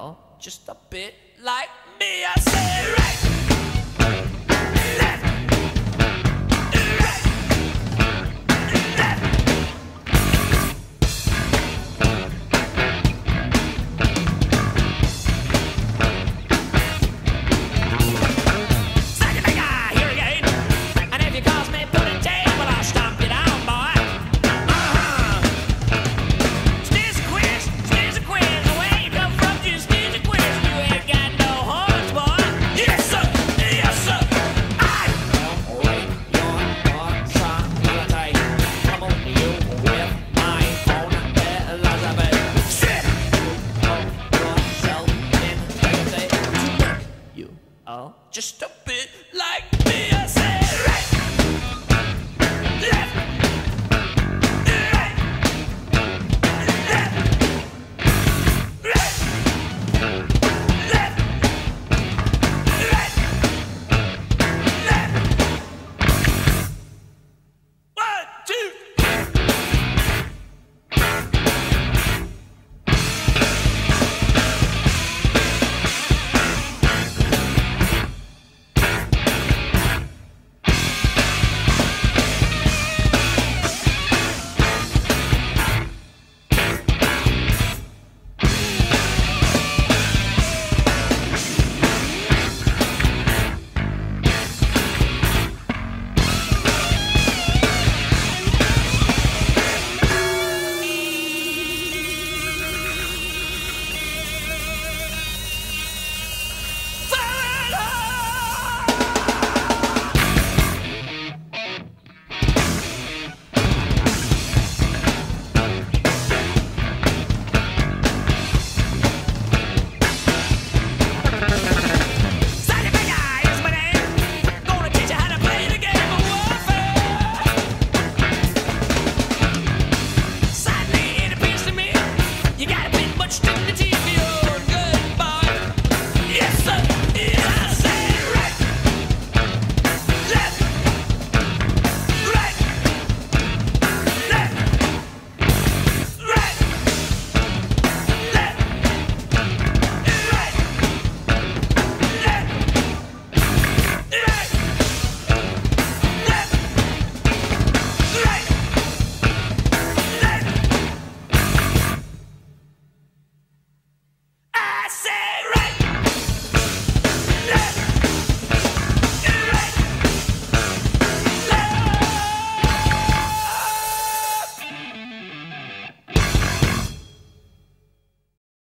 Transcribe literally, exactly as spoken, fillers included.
are just a bit like me. I say right, left, right, left. Slide your finger here again, and if you cause me put in jail, well I'll stomp you down, boy. Uh-huh. Sneeze a quiz, sneeze a quiz, where you come from, you sneeze a quiz. You ain't got no horns, boy. Yes sir, yes sir. I rate your personality. Come on, you with my own Elizabeth. Shit. Put yourself in integrity. You are just a bit like